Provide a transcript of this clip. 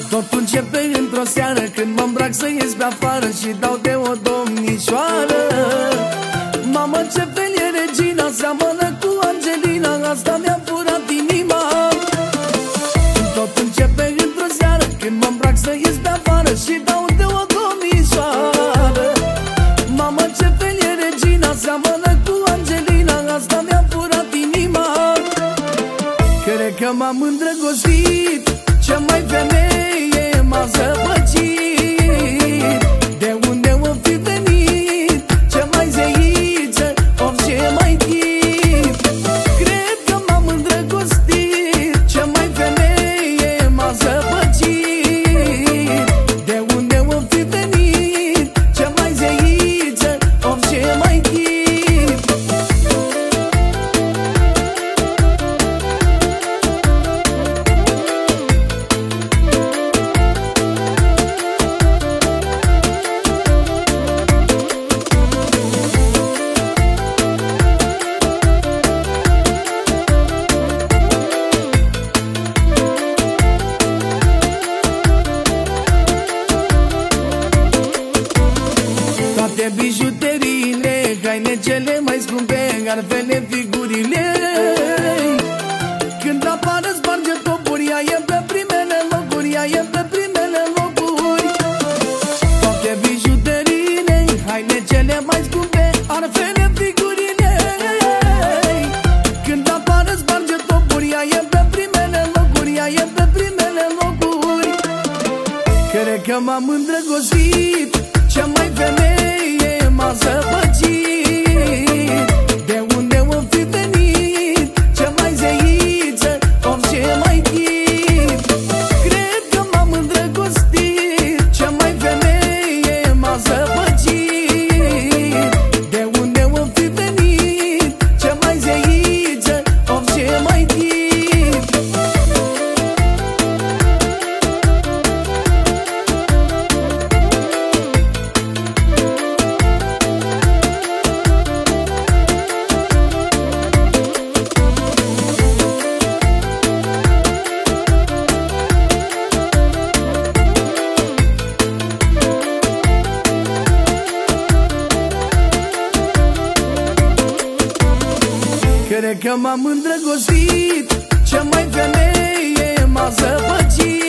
Totul începe într-o seară când mă îmbrac să ies pe afară și dau de o domnișoară. Mamă, ce fel e Regina, seamănă cu Angelina, asta mi-a furat inima. Totul începe într-o seară când mă îmbrac să ies pe afară și dau de o domnișoară. Mamă, ce fel e Regina, seamănă cu Angelina, asta mi-a furat inima. Cred că m-am îndrăgostit, ce mai femeie m-a zăpăcit. De unde o fi venit, ce mai zeiță, of ce mai chip. Cred că m-am îndrăgostit, ce mai femeie m-a zăpăcit. De unde o fi venit, ce mai zeiță, of ce mai chip. Toate bijuteriile, haine cele mai scumpe, garfele, figurile, când apară sparge topuri, ea e pe primele locuri, ea e pe primele locuri. Toate bijuteriile, haine cele mai scumpe, garfele, figurile, când apară sparge topuri, ea e pe primele locuri, ea e pe primele locuri. Cred că m-am îndrăgostit, ce mai femeie m-a zăpăcit. De unde o fi venit, ce mai zeiță, of ce mai chip. Cred că m-am îndrăgostit, ce mai femeie m-a zăpăcit. De unde o fi venit, ce mai zeiță, of ce mai chip. Cred că m-am îndrăgostit, ce mai femeie m-a zăpăcit.